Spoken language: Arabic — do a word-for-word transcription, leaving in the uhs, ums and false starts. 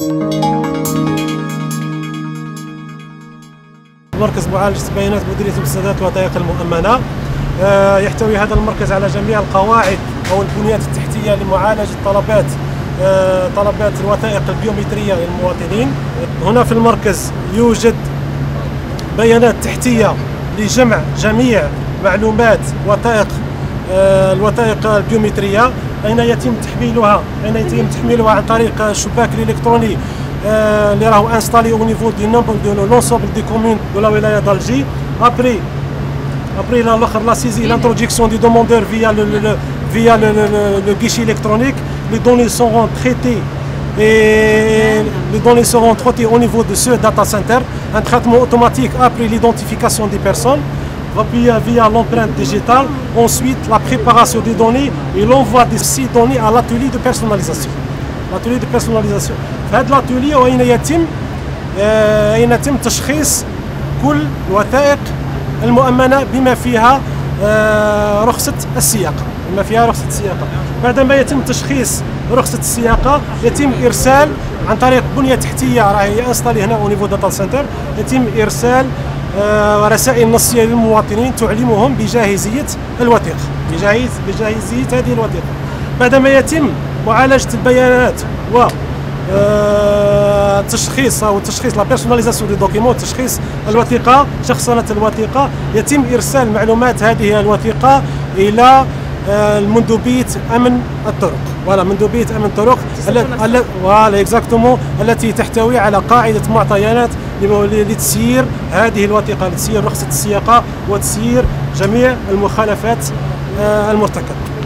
مركز معالجة بيانات مديرية المستندات والوثائق المؤمنة. يحتوي هذا المركز على جميع القواعد أو البنيات التحتية لمعالجة طلبات طلبات الوثائق البيومترية للمواطنين. هنا في المركز يوجد بيانات تحتية لجمع جميع معلومات وثائق الوثائق البيومترية، أين يتم تحميلها أين يتم تحميلها عن طريق الشباك الإلكتروني اللي راهو انستالي او نيفو دي نومبر دو لونسومبل دي كومون دو لا ولاية d'Alger. Après après la saisie, l'introduction du demandeur via le, le, le via le, le, le, le guichet électronique, les données seront traitées et les données seront traitées au niveau de ce data center. Un traitement automatique après l'identification des personnes, via, via l'empreinte digitale. Ensuite, la préparation des données et l'envoi de ces données à l'atelier de personnalisation. L'atelier de personnalisation. في هذا الاتولي وين يتم أين يتم تشخيص كل الوثائق المؤمنة بما فيها رخصة السياقة بما فيها رخصة السياقة. بعدما يتم تشخيص رخصة السياقة يتم إرسال عن طريق بنية تحتية راهي انستالي هنا او نيفو داتا سنتر، يتم إرسال رسائل نصية للمواطنين تعلمهم بجاهزية الوثيقة بجاهز بجاهزية هذه الوثيقة. بعدما يتم معالجة البيانات و التشخيص او تشخيص لا بيرسوناليزاسيون دي دوكيمون، تشخيص الوثيقه، شخصنه الوثيقه، يتم ارسال معلومات هذه الوثيقه الى المندوبيه امن الطرق. فوالا مندوبيه امن الطرق فوالا اكزاكتومون التي تحتوي على قاعده معطيات لتسيير هذه الوثيقه، لتسيير رخصه السياقه وتسيير جميع المخالفات المرتكبه.